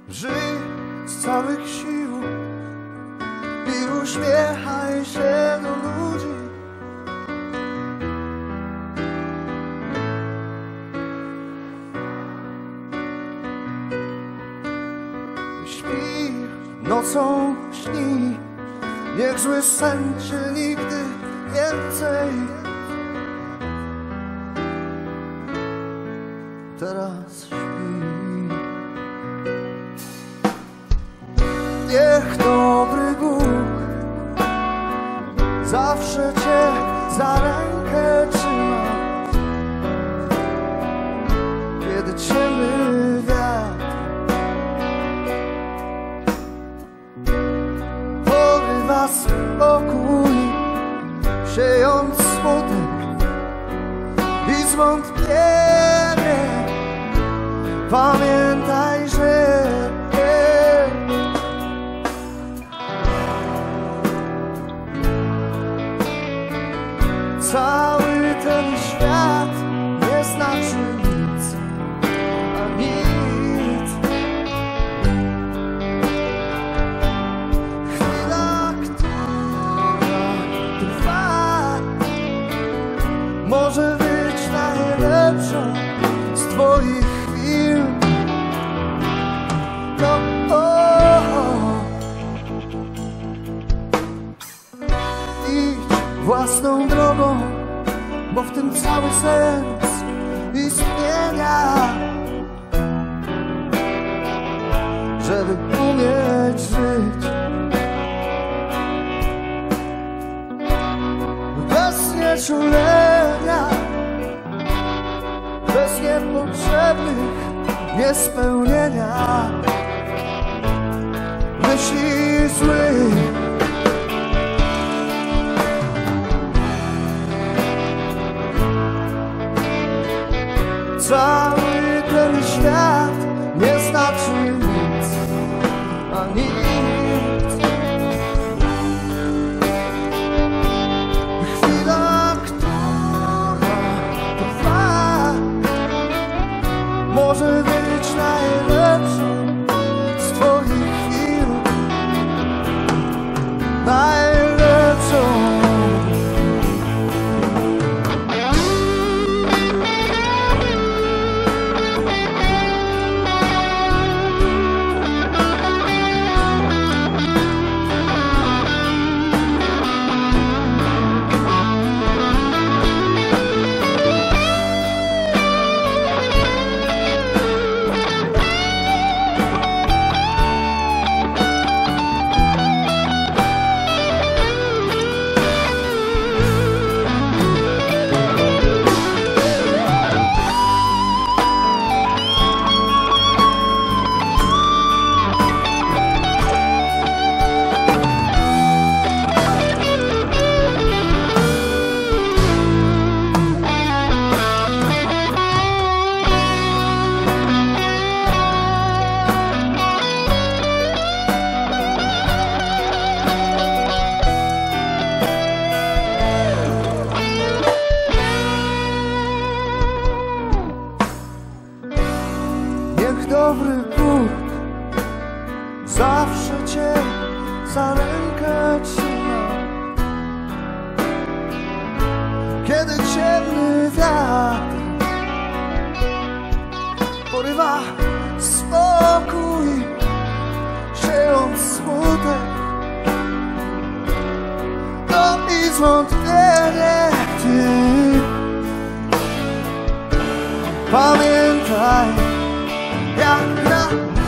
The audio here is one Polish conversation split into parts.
Żyj z całych sił i uśmiechaj się do ludzi. Śpi nocą, śni, niech zły sen cię nigdy więcej. Teraz śpi. Niech dobry Bóg zawsze cię za rękę trzyma, kiedy ciemny wiatr porywa spokój, siejąc smutek i zwątpienie. Pamiętaj, że cały ten świat nie znaczy nic, a nic. Chwila, która trwa, może być najlepszą z twoich chwil. Idź własną drogą, bo w tym cały sens istnienia. Żeby umieć żyć bez znieczulenia, bez niepotrzebnych niespełnienia myśli złych. Cały ten świat nie znaczy nic, a nic. Chwila, która trwa, może być najlepszą z twoich chwil. Najlepszą. Dobry Bóg zawsze cię za rękę trzyma, kiedy ciemny wiatr porywa spokój, siejąc smutek i zwątpienie. Ty pamiętaj, jak na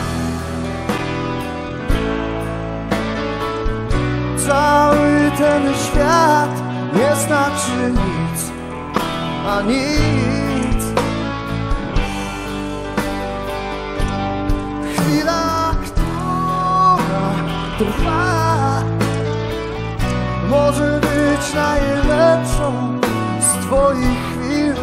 cały ten świat nie znaczy nic, a nic. Chwila, która trwa, może być najlepszą z twoich chwil.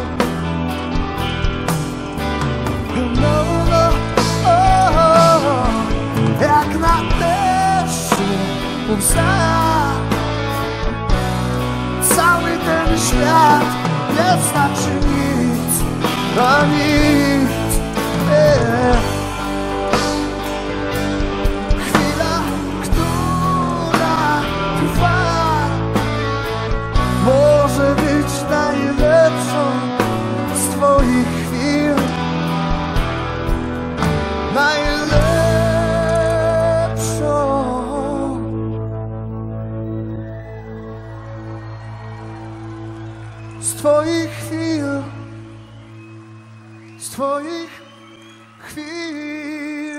Jak na deszczu łza, cały ten świat nie znaczy nic, a nic. najlepszą. Z twoich chwil, z twoich chwil.